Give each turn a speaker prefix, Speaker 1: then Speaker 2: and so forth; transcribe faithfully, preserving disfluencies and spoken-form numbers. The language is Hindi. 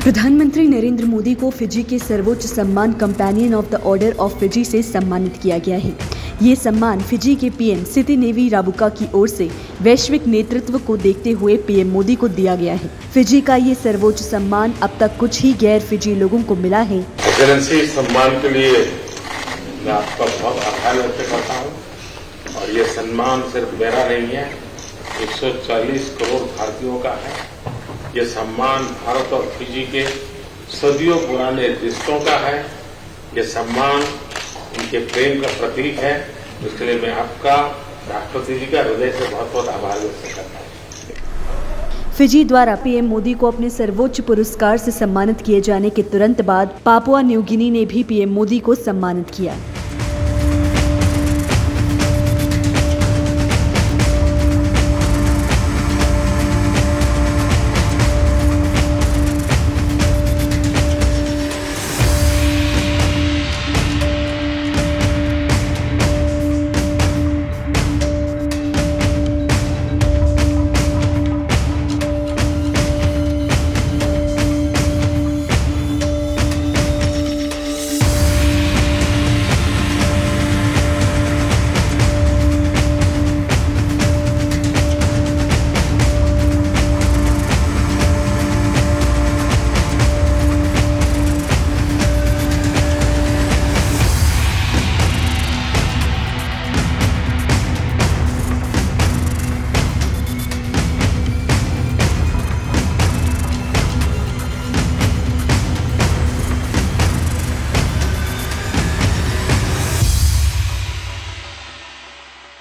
Speaker 1: प्रधानमंत्री नरेंद्र मोदी को फिजी के सर्वोच्च सम्मान companion of the order of Fiji से सम्मानित किया गया है। ये सम्मान फिजी के पीएम सितिनेवी राबुका की ओर से वैश्विक नेतृत्व को देखते हुए पीएम मोदी को दिया गया है। फिजी का ये सर्वोच्च सम्मान अब तक कुछ ही गैर फिजी लोगों को मिला है।
Speaker 2: एक्सेलेंसी सम्मान के लिए मैं आपका बहुत आभार व्यक्त करता हूँ और ये सम्मान सिर्फ मेरा नहीं है, एक सौ चालीस करोड़ भारतीयों का है। ये सम्मान भारत और फिजी के सदियों पुराने रिश्तों का है। ये सम्मान उनके प्रेम का प्रतीक है। इसके लिए मैं आपका, राष्ट्रपति जी का हृदय से बहुत बहुत आभार व्यक्त करता हूँ।
Speaker 1: फिजी द्वारा पीएम मोदी को अपने सर्वोच्च पुरस्कार से सम्मानित किए जाने के तुरंत बाद पापुआ न्यू गिनी ने भी पीएम मोदी को सम्मानित किया।